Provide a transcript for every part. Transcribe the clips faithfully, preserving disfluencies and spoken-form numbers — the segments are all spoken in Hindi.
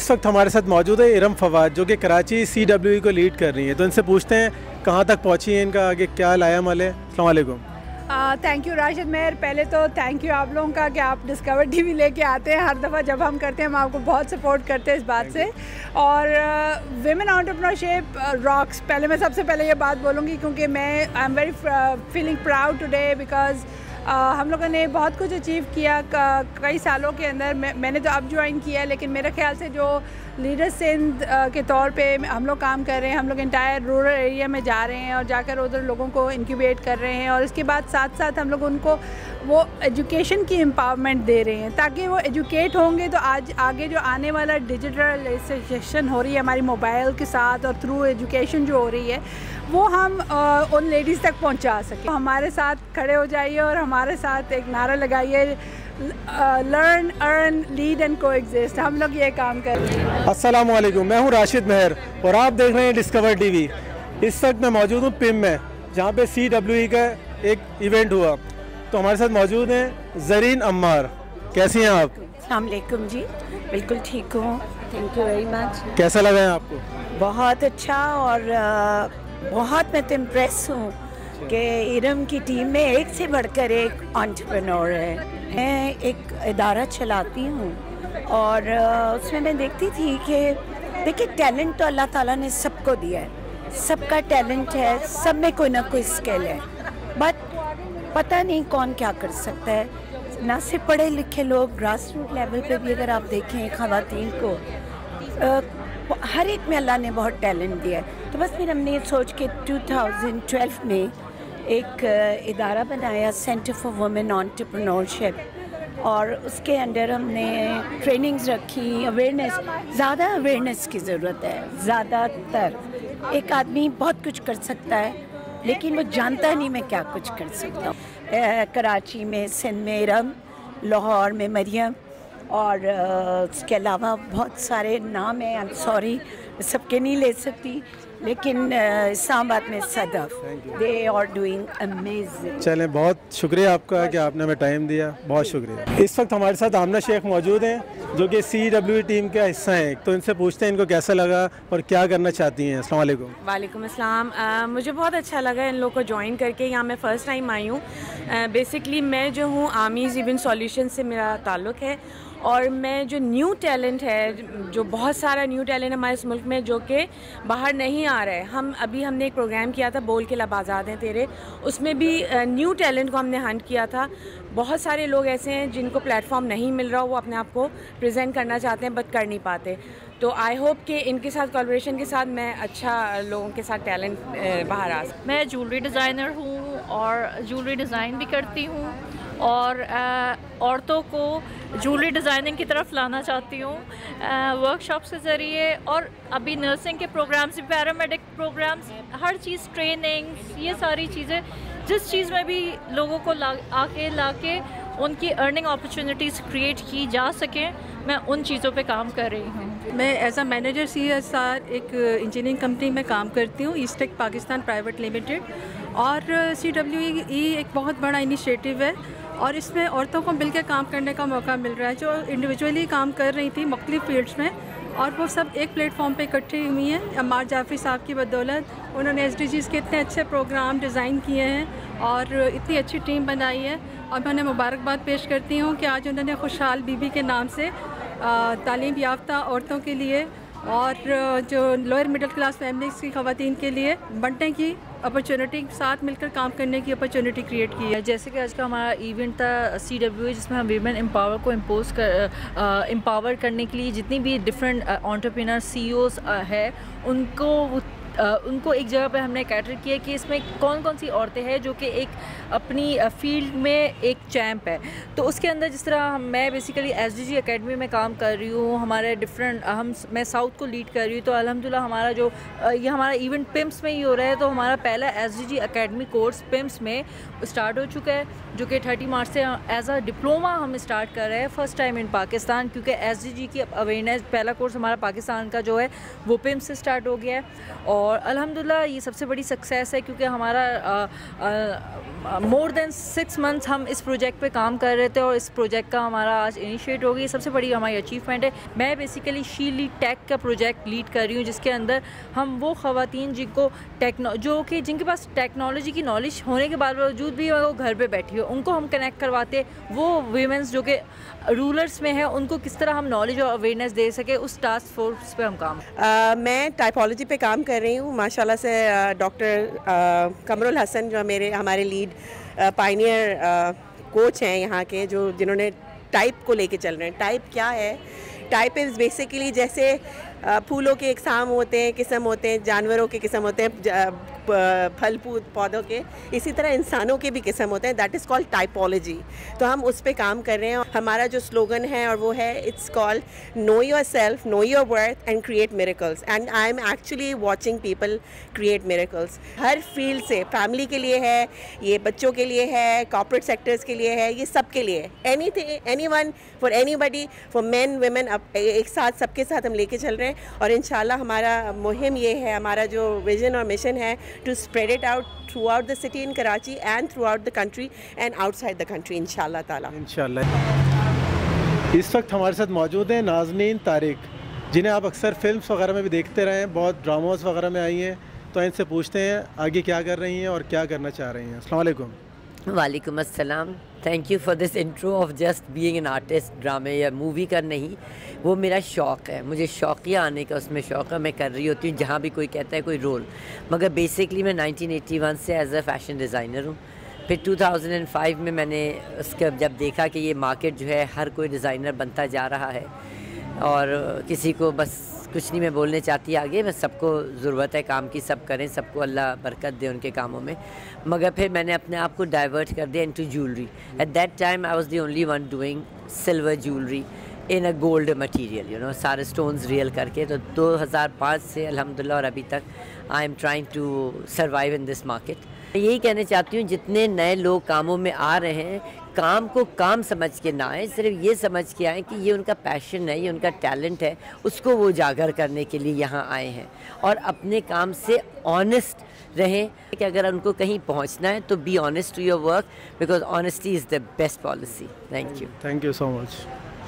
इस वक्त हमारे साथ मौजूद है इरम फवाद, जो कि कराची सी डब्ल्यू ई को लीड कर रही हैं। तो इनसे पूछते हैं कहाँ तक पहुँची हैं, इनका आगे क्या लाया अमल है। अस्सलाम वालेकुम। Thank you Rashid Meher. पहले तो थैंक यू आप लोगों का कि आप डिस्कवर टीवी लेके आते हैं। हर दफ़ा जब हम करते हैं हम आपको बहुत सपोर्ट करते हैं इस बात से। और विमेन एंटरप्रेन्योरशिप रॉक्स, पहले मैं सबसे पहले ये बात बोलूँगी क्योंकि मैं I am very feeling proud today because Uh, हम लोगों ने बहुत कुछ अचीव किया कई सालों के अंदर। मैं, मैंने तो अब ज्वाइन किया है, लेकिन मेरे ख्याल से जो लीडर सिंध uh, के तौर पे हम लोग काम कर रहे हैं। हम लोग इंटायर रूरल एरिया में जा रहे हैं और जाकर उधर लोगों को इंक्यूबेट कर रहे हैं, और इसके बाद साथ साथ हम लोग उनको वो एजुकेशन की एम्पावरमेंट दे रहे हैं, ताकि वो एजुकेट होंगे तो आज आगे जो आने वाला डिजिटलाइजेशन हो रही है हमारी मोबाइल के साथ और थ्रू एजुकेशन जो हो रही है वो हम आ, उन लेडीज़ तक पहुंचा सकें। हमारे साथ खड़े हो जाइए और हमारे साथ एक नारा लगाइए, learn earn lead and coexist. हम लोग ये काम कर रहे हैं। अस्सलाम वालेकुम, मैं हूँ राशिद मेहर और आप देख रहे हैं डिस्कवर टीवी। इस वक्त मैं मौजूद हूँ पिम में, जहाँ पे सी डब्ल्यू ई का एक इवेंट हुआ। तो हमारे साथ मौजूद हैं ज़रीन अम्मार। कैसी हैं आप? अस्सलाम वालेकुम जी, बिल्कुल ठीक हूँ, थैंक यू वेरी मच। कैसा लगा है आपको? बहुत अच्छा, और आ, बहुत मैं तो इम्प्रेस हूँ कि इरम की टीम में एक से बढ़कर एक एंटरप्रेन्योर है। मैं एक इदारा चलाती हूँ और उसमें मैं देखती थी कि देखिए टैलेंट तो अल्लाह ताला ने सबको दिया है, सबका टैलेंट है, सब में कोई ना कोई स्किल है, बट पता नहीं कौन क्या कर सकता है। ना सिर्फ पढ़े लिखे लोग, ग्रास रूट लेवल पे भी अगर आप देखें ख़वातीन को आ, हर एक में अल्लाह ने बहुत टैलेंट दिया है। तो बस फिर हमने ये सोच के दो हज़ार बारह में एक इदारा बनाया, सेंटर फॉर वुमेन एंटरप्रेन्योरशिप, और उसके अंडर हमने ट्रेनिंग्स रखी। अवेयरनेस, ज़्यादा अवेयरनेस की ज़रूरत है। ज़्यादातर एक आदमी बहुत कुछ कर सकता है लेकिन वो जानता नहीं मैं क्या कुछ कर सकता हूँ। कराची में, सिंध में इरम, लाहौर में मरियम, और उसके अलावा बहुत सारे नाम हैं, आई एम सॉरी सबके नहीं ले सकती, लेकिन इस्लामाबाद में Sadaf, they are doing amazing. चलें, बहुत शुक्रिया आपका कि आपने हमें टाइम दिया, बहुत शुक्रिया। इस वक्त हमारे साथ आमना शेख मौजूद हैं, जो कि सी डब्ल्यू टीम का हिस्सा हैं। तो इनसे पूछते हैं इनको कैसा लगा और क्या करना चाहती हैं। अस्सलाम वालेकुम। वालेकुम अस्सलाम। मुझे बहुत अच्छा लगा इन लोगों को ज्वाइन करके। यहाँ मैं फ़र्स्ट टाइम आई हूँ। बेसिकली मैं जो हूँ आमीज़ इवेंट सॉल्यूशन से मेरा ताल्लुक़ है, और मैं जो न्यू टैलेंट है, जो बहुत सारा न्यू टैलेंट हमारे इस मुल्क में जो कि बाहर नहीं आ रहा है। हम अभी हमने एक प्रोग्राम किया था, बोल के लब आज़ाद हैं तेरे, उसमें भी न्यू टैलेंट को हमने हंट किया था। बहुत सारे लोग ऐसे हैं जिनको प्लेटफॉर्म नहीं मिल रहा, वो अपने आप को प्रेजेंट करना चाहते हैं बट कर नहीं पाते। तो आई होप कि इनके साथ कोलैबोरेशन के साथ मैं अच्छा लोगों के साथ टैलेंट बाहर आ सकूँ। मैं ज्वेलरी डिज़ाइनर हूँ और ज्वेलरी डिज़ाइन भी करती हूँ, और औरतों को ज्वेलरी डिज़ाइनिंग की तरफ लाना चाहती हूँ वर्कशॉप्स के ज़रिए, और अभी नर्सिंग के प्रोग्राम्स, पैरामेडिक प्रोग्राम्स, हर चीज़, ट्रेनिंग्स, ये सारी चीज़ें जिस चीज़ में भी लोगों को ला आके ला के उनकी अर्निंग अपॉर्चुनिटीज़ क्रिएट की जा सकें, मैं उन चीज़ों पे काम कर रही हूँ। मैं as a manager C S R एक इंजीनियरिंग कंपनी में काम करती हूँ, ईस्टेक पाकिस्तान प्राइवेट लिमिटेड, और सी डब्ल्यू ई एक बहुत बड़ा इनिशिएटिव है और इसमें औरतों को मिलकर काम करने का मौका मिल रहा है, जो इंडिविजुअली काम कर रही थी मुख्तलिफ फील्ड्स में, और वो सब एक प्लेटफॉर्म पे इकट्ठी हुई हैं। अम्मार जाफरी साहब की बदौलत उन्होंने एस डी जीज़ के इतने अच्छे प्रोग्राम डिज़ाइन किए हैं और इतनी अच्छी टीम बनाई है, और मैं उन्हें मुबारकबाद पेश करती हूँ कि आज उन्होंने खुशहाल बीबी के नाम से तालीम याफ्ता औरतों के लिए और जो लोअर मिडिल क्लास फैमिलीज़ की ख़वातीन के लिए बढ़ने की अपॉर्चुनिटी, साथ मिलकर काम करने की अपॉर्चुनिटी क्रिएट की है। जैसे कि आज का हमारा इवेंट था सी डब्ल्यू, जिसमें हम वीमेन एम्पावर को इम्पोज कर एम्पावर करने के लिए जितनी भी different entrepreneur C E Os है उनको Uh, उनको एक जगह पर हमने कैटर किया कि इसमें कौन कौन सी औरतें हैं जो कि एक अपनी फील्ड में एक चैम्प है। तो उसके अंदर जिस तरह हम मैं basically S D G academy में काम कर रही हूँ, हमारे डिफरेंट हम मैं साउथ को लीड कर रही हूँ, तो अल्हम्दुलिल्लाह हमारा जो ये हमारा इवेंट पिम्स में ही हो रहा है। तो हमारा पहला S D G academy course PIMS में स्टार्ट हो चुका है, जो कि तीस मार्च से एज अ डिप्लोमा हम स्टार्ट कर रहे हैं, फ़र्स्ट टाइम इन पाकिस्तान, क्योंकि एस डी जी की अवेयरनेस पहला कोर्स हमारा पाकिस्तान का जो है वो पिम्स से स्टार्ट हो गया है। और और अल्हम्दुलिल्लाह ये सबसे बड़ी सक्सेस है, क्योंकि हमारा मोर देन सिक्स मंथ्स हम इस प्रोजेक्ट पे काम कर रहे थे और इस प्रोजेक्ट का हमारा आज इनिशिएट हो गई। ये सबसे बड़ी हमारी अचीवमेंट है। मैं बेसिकली शी लीड टेक का प्रोजेक्ट लीड कर रही हूँ, जिसके अंदर हम वो ख़वातीन जिनको टेक्नो जो कि जिनके पास टेक्नोलॉजी की नॉलेज होने के बावजूद भी वो घर पे बैठी हो, उनको हम कनेक्ट करवाते। वो वीमेंस जो कि रूलर्स में है, उनको किस तरह हम नॉलेज और अवेयरनेस दे सके, उस टास्क फोर्स पे हम काम uh, मैं टाइपोलॉजी पे काम कर रही हूँ। माशाल्लाह से डॉक्टर कमरुल हसन जो मेरे हमारे लीड पायनियर कोच हैं यहाँ के, जो जिन्होंने टाइप को लेके चल रहे हैं। टाइप क्या है? टाइप इज़ बेसिकली जैसे फूलों के इकसाम होते हैं, किस्म होते हैं, जानवरों के किस्म होते हैं, फल फूल पौधों के, इसी तरह इंसानों के भी किस्म होते हैं। That is called typology. तो हम उस पे काम कर रहे हैं। हमारा जो स्लोगन है और वो है, it's called know your self, know your worth and create miracles. And I am actually watching people create miracles. हर फील्ड से, फैमिली के लिए है, ये बच्चों के लिए है, कॉर्पोरेट सेक्टर्स के लिए है, ये सब के लिए, any anyone for anybody, for man women, अब एक साथ सबके साथ हम लेके चल रहे हैं। और इंशाल्लाह हमारा मुहिम ये है, हमारा जो विजन और मिशन है, to spread it out throughout the city in Karachi and throughout the country and outside the country, इंशाल्लाह ताला। इंशाल्लाह। इस वक्त हमारे साथ मौजूद हैं नाज़नीन तारिक, जिन्हें आप अक्सर फिल्म्स वगैरह में भी देखते रहे हैं, बहुत ड्रामास वगैरह में आई हैं। तो इनसे पूछते हैं आगे क्या कर रही हैं और क्या करना चाह रही हैं। अस्सलाम वालेकुम। वालेकुम अस्सलाम। Thank you for this intro of just being an artist. ड्रामे या मूवी का नहीं, वो मेरा शौक़ है, मुझे शौकिया आने का उसमें शौक़ है। मैं कर रही होती हूँ जहाँ भी कोई कहता है कोई रोल, मगर बेसिकली मैं नाइनटीन एटी वन से एज अ फ़ैशन डिज़ाइनर हूँ। फिर टू थाउज़ेंड फाइव में मैंने उसका जब देखा कि ये मार्केट जो है हर कोई डिज़ाइनर बनता जा रहा है और किसी को बस कुछ नहीं मैं बोलने चाहती आगे, बस सबको ज़रूरत है काम की, सब करें, सबको अल्लाह बरकत दे उनके कामों में। मगर फिर मैंने अपने आप को डाइवर्ट कर दिया into jewellery. At that time I was the only one doing silver jewellery in a gold material, you know, सारे स्टोन्स रियल करके। तो दो हज़ार पाँच से अल्हम्दुलिल्लाह और अभी तक I am trying to survive in this market. यही कहना चाहती हूँ, जितने नए लोग कामों में आ रहे हैं, काम को काम समझ के ना आए, सिर्फ ये समझ के आए कि ये उनका पैशन है, ये उनका टैलेंट है, उसको वो उजागर करने के लिए यहाँ आए हैं। और अपने काम से ऑनेस्ट रहें कि अगर उनको कहीं पहुँचना है तो be honest to your work, because honesty is the best policy. Thank you. Thank you so much.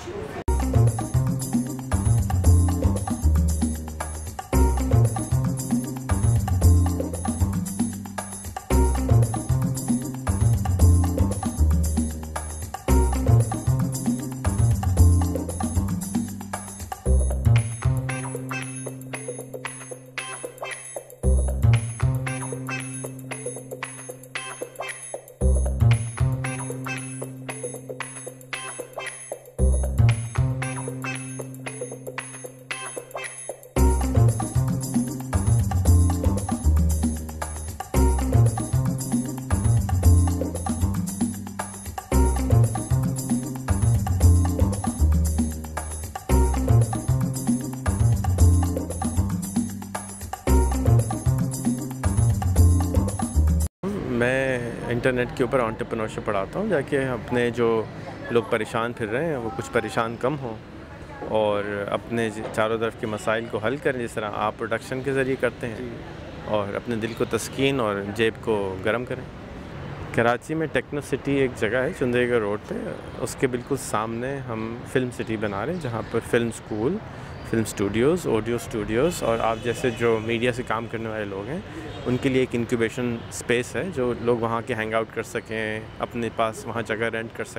मैं इंटरनेट के ऊपर एंटरप्रेन्योरशिप पढ़ाता हूँ, जाके अपने जो लोग परेशान फिर रहे हैं वो कुछ परेशान कम हों और अपने चारों तरफ के मसाइल को हल करें, जिस तरह आप प्रोडक्शन के ज़रिए करते हैं, और अपने दिल को तस्कीन और जेब को गर्म करें। कराची में टेक्नो सिटी एक जगह है चुंदेगढ़ रोड पे, उसके बिल्कुल सामने हम फिल्म सिटी बना रहे हैं, जहाँ पर film school, film studios, audio studios और आप जैसे जो मीडिया से काम करने वाले लोग हैं उनके लिए एक इंक्यूबेशन स्पेस है, जो लोग वहाँ के हैंग आउट कर सकें, अपने पास वहाँ जगह रेंट कर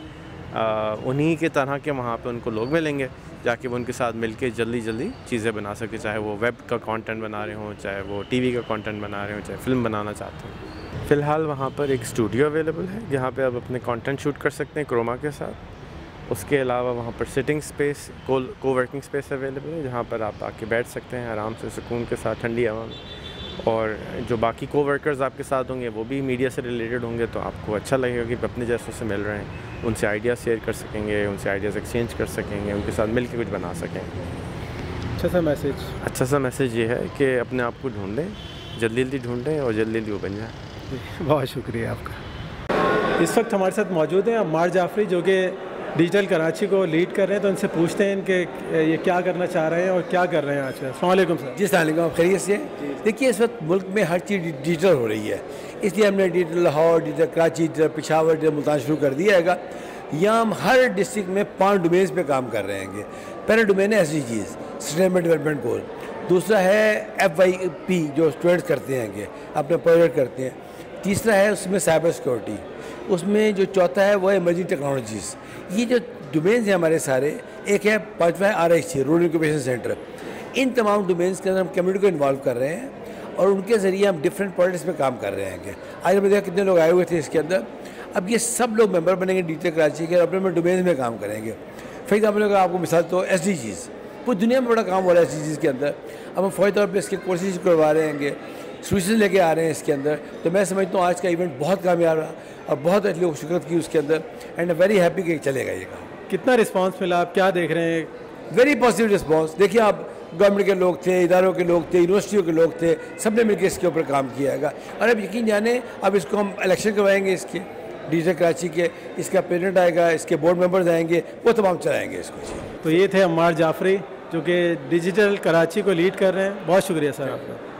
सकें। उन्हीं के तरह के वहाँ पे उनको लोग मिलेंगे, जाके वो उनके साथ मिलके जल्दी जल्दी चीज़ें बना सके, चाहे वो वेब का कंटेंट बना रहे हों, चाहे वो टीवी का कंटेंट बना रहे हों, चाहे फिल्म बनाना चाहते हों। फ़िलहाल वहाँ पर एक स्टूडियो अवेलेबल है जहाँ पे आप अपने कंटेंट शूट कर सकते हैं क्रोमा के साथ। उसके अलावा वहाँ पर सिटिंग स्पेस, को को वर्किंग स्पेस अवेलेबल है, जहाँ पर आप आके बैठ सकते हैं आराम से सुकून के साथ ठंडी हवा में। और जो बाकी को वर्कर्स आपके साथ होंगे वो भी मीडिया से रिलेटेड होंगे, तो आपको अच्छा लगेगा कि अपने जैसों से मिल रहे हैं, उनसे आइडिया शेयर कर सकेंगे, उनसे आइडियाज़ एक्सचेंज कर सकेंगे, उनके साथ मिल के कुछ बना सकेंगे। अच्छा सा मैसेज अच्छा सा मैसेज ये है कि अपने आप को ढूंढें, जल्दी जल्दी ढूंढें और जल्दी जल्दी वो बन जाए। बहुत शुक्रिया आपका। इस वक्त हमारे साथ मौजूद हैं अम्मार जाफरी, जो कि डिजिटल कराची को लीड कर रहे हैं, तो इनसे पूछते हैं इनके ये क्या करना चाह रहे हैं और क्या कर रहे हैं आजकल। अस्सलाम वालेकुम सर। जी अस्सलाम वालेकुम, खैरियत से। देखिए इस वक्त मुल्क में हर चीज़ डिजिटल हो रही है, इसलिए हमने digital Lahore, digital Karachi, digital Peshawar, digital Multan शुरू कर दिया है। यहाँ हम हर डिस्ट्रिक्ट में पाँच डोमेन्स पे काम कर रहे हैं। पहला डोमेन है S D Gs, sustainable development goal. दूसरा है एफ वाई पी जो स्टूडेंट्स करते हैं अपने प्रोजेक्ट करते हैं। तीसरा है उसमें साइबर सिक्योरिटी। उसमें जो चौथा है वो है इमर्जिंग टेक्नोलॉजीज़। ये जो डोमेन्स हैं हमारे सारे, एक है पाँचवा है R I C, rural incubation centre. इन तमाम डोमेन्स के अंदर हम कम्युनिटी को इन्वॉल्व कर रहे हैं और उनके ज़रिए हम डिफरेंट प्रोजेक्ट्स पे काम कर रहे हैं। आज हमने देखा कितने लोग आए हुए थे इसके अंदर। अब ये सब लोग मेंबर बनेंगे डिजिटल कराची के, अपने अपने डोमेन्स में काम करेंगे। फिर एग्जाम्पल का आपको मिसाल तो एस डी जीज़, पूरी दुनिया में बड़ा काम हो रहा है एस डी जीज़ के अंदर। अब हम फौरी तौर पर इसके कोर्सेज करवा रहे हैं, सोल्यूशन लेके आ रहे हैं इसके अंदर। तो मैं समझता हूँ आज का इवेंट बहुत कामयाब रहा और बहुत अच्छी लोग शिरकत की उसके अंदर, एंड वेरी हैप्पी कि चलेगा ये काम। कितना रिस्पांस मिला, आप क्या देख रहे हैं? Very positive response. देखिए आप, गवर्नमेंट के लोग थे, इदारों के लोग थे, यूनिवर्सिटियों के लोग थे, सब ने मिलकर इसके ऊपर काम किया है। और अब यकीन जाने अब इसको हम इलेक्शन करवाएंगे इसके डिजिटल कराची के, इसका प्रेसिडेंट आएगा, इसके बोर्ड मेंबर्स आएंगे, वो तमाम चलाएंगे इसको। तो ये थे अम्मार जाफरी जो कि डिजिटल कराची को लीड कर रहे हैं। बहुत शुक्रिया सर आपका।